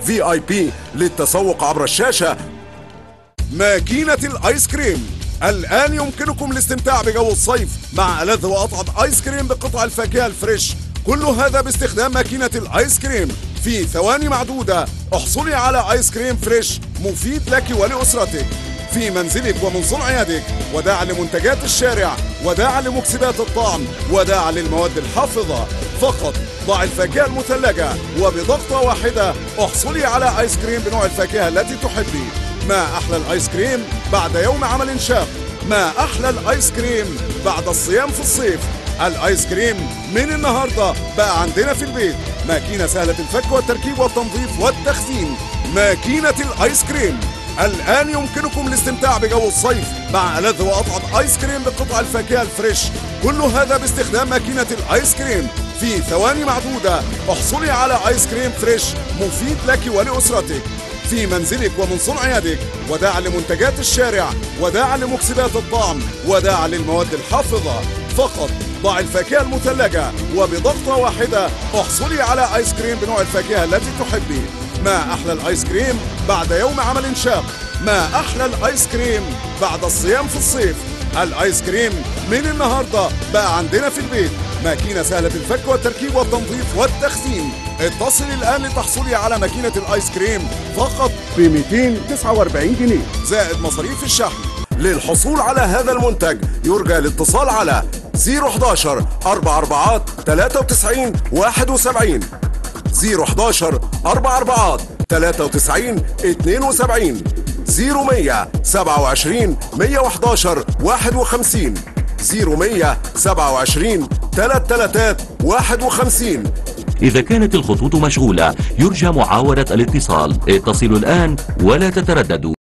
VIP للتسوق عبر الشاشة. ماكينة الآيس كريم، الآن يمكنكم الاستمتاع بجو الصيف مع ألذ وأطعم آيس كريم بقطع الفاكهة الفريش، كل هذا باستخدام ماكينة الآيس كريم. في ثواني معدودة احصلي على آيس كريم فريش مفيد لك ولأسرتك في منزلك ومن صنع يدك، وداعا لمنتجات الشارع، وداعا لمكسبات الطعم، وداعا للمواد الحافظة. فقط ضع الفاكهة المثلجة وبضغطة واحدة احصلي على آيس كريم بنوع الفاكهة التي تحبي. ما أحلى الآيس كريم بعد يوم عمل شاق، ما أحلى الآيس كريم بعد الصيام في الصيف. الآيس كريم من النهاردة بقى عندنا في البيت، ماكينة سهلة الفك والتركيب والتنظيف والتخزين. ماكينة الآيس كريم، الآن يمكنكم الاستمتاع بجو الصيف مع ألذ وأطعم آيس كريم بقطع الفاكهة الفريش، كل هذا باستخدام ماكينة الآيس كريم. في ثواني معدودة احصلي على آيس كريم فريش مفيد لك ولأسرتك في منزلك ومن صنع يدك، وداعا لمنتجات الشارع، وداعا لمكسبات الطعم، وداعا للمواد الحافظة. فقط ضع الفاكهة المثلجة وبضغطة واحدة احصلي على آيس كريم بنوع الفاكهة التي تحبي. ما أحلى الآيس كريم بعد يوم عمل شاق، ما أحلى الآيس كريم بعد الصيام في الصيف. الآيس كريم من النهاردة بقى عندنا في البيت، ماكينة سهلة الفك والتركيب والتنظيف والتخزين. اتصلي الآن لتحصلي على ماكينة الآيس كريم فقط ب 249 جنيه زائد مصاريف الشحن. للحصول على هذا المنتج يرجى الاتصال على 011 44 93 71 011 44 93 72 0100 27 111 51 0100 27 33 51. إذا كانت الخطوط مشغولة يرجى معاودة الاتصال. اتصلوا الآن ولا تترددوا.